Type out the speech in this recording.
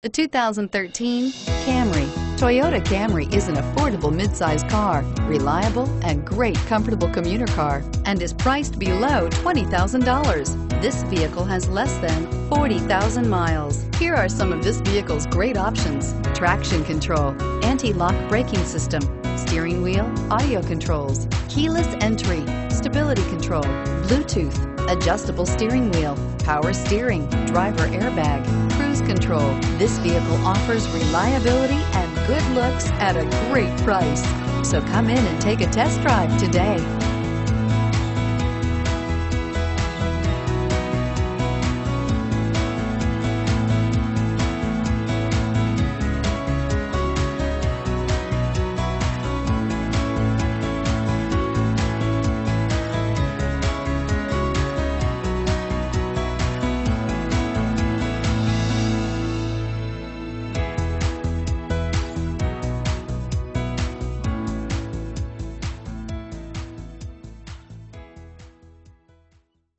The 2013 Camry. Toyota Camry is an affordable midsize car, reliable and great comfortable commuter car, and is priced below $20,000. This vehicle has less than 40,000 miles. Here are some of this vehicle's great options: traction control, anti-lock braking system, steering wheel audio controls, keyless entry, stability control, Bluetooth, adjustable steering wheel, power steering, driver airbag, cruise control. This vehicle offers reliability and good looks at a great price. So come in and take a test drive today.